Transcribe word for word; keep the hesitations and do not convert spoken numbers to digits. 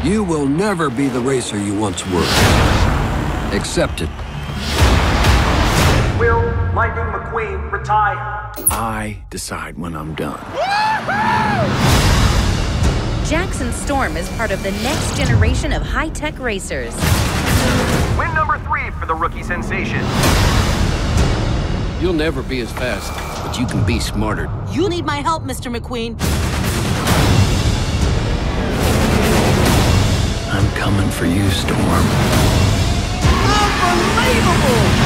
You will never be the racer you once were. Accept it. Will Lightning McQueen retire? I decide when I'm done. Jackson Storm is part of the next generation of high-tech racers. Win number three for the rookie sensation. You'll never be as fast, but you can be smarter. You need my help, Mister McQueen. I'm coming for you, Storm. Unbelievable!